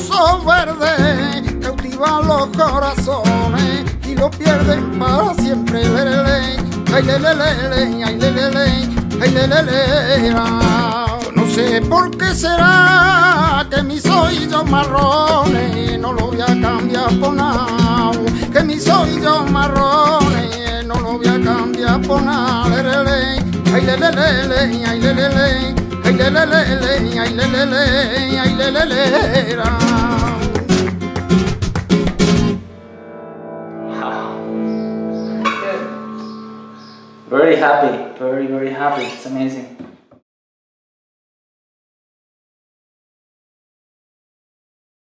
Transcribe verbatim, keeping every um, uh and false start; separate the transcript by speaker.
Speaker 1: hermoso verde cautiva los corazones y lo pierden para siempre. Le, le, le, ay, le, le, le, ay, le, le, le, ay, le, le, le, yo no sé por qué será que mis ojos marrones no lo voy a cambiar por nada, que mis ojos marrones no lo voy a cambiar por nada. Le, le, le, ay, le, le, le, ay, le, le, le, ay, le, le, le, ay, le, le, le, ay, le, le, le,
Speaker 2: Very happy, very, very happy. It's amazing.